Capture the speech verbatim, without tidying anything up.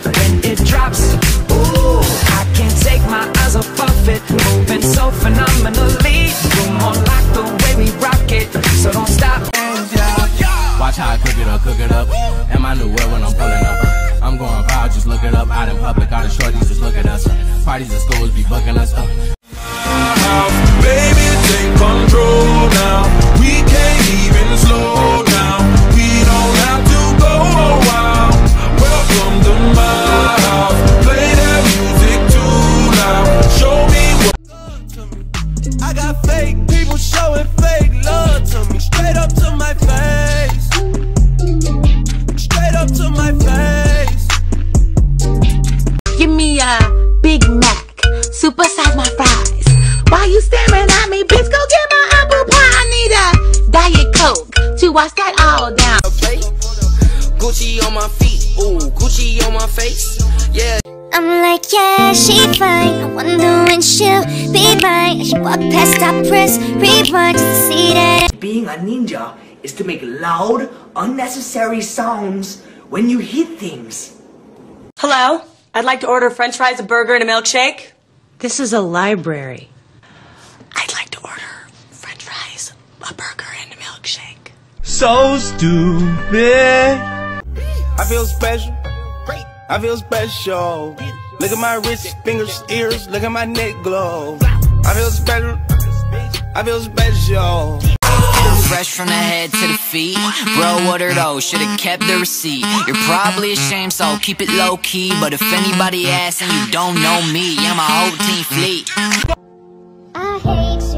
when it drops. Ooh, I can't take my eyes off it, moving so phenomenally. You're more like the way we rock it, so don't stop. Watch how I cook it up, cook it up. And my new world when I'm pulling up. I'm going wild, just look it up. Out in public, all the shorties just look at us. Parties and schools be booking us up. Baby, take control now. We can't even slow down. We don't have to go a while. Welcome to my house. Play that music too loud. Show me what. I got fake people showing fake love to me. Straight up to my face. Straight up to my face. Give me a Big Mac, supersize my fries. Why you staring at me, bitch? Go get my apple pie. I need a Diet Coke to wash that all down. Gucci on my feet, ooh, Gucci on my face, yeah. I'm like, yeah, she fine. I wonder when she'll be mine. She walk past, I press rewind just to see that. Being a ninja is to make loud, unnecessary sounds when you hit things. Hello? I'd like to order french fries, a burger, and a milkshake. This is a library. I'd like to order french fries, a burger, and a milkshake. So stupid. I feel special. I feel special. Look at my wrist, fingers, ears. Look at my neck glow. I feel special. I feel special. Fresh from the head to the feet. Bro, what are those? Should've kept the receipt. You're probably ashamed, so keep it low key. But if anybody asks and you don't know me, yeah, my whole team fleet. I hate